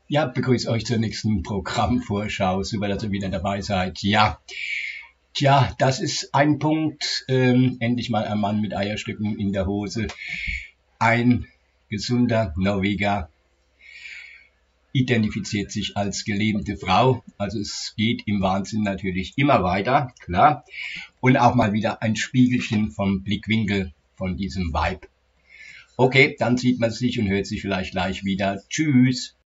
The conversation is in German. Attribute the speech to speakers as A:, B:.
A: Ja, begrüße euch zur nächsten Programmvorschau. Super, dass ihr wieder dabei seid. Ja, tja, das ist ein Punkt. Endlich mal ein Mann mit Eierstücken in der Hose. Ein gesunder Norweger identifiziert sich als gelähmte Frau. Also es geht im Wahnsinn natürlich immer weiter, klar. Und auch mal wieder ein Spiegelchen vom Blickwinkel von diesem Vibe. Okay, dann sieht man sich und hört sich vielleicht gleich wieder. Tschüss.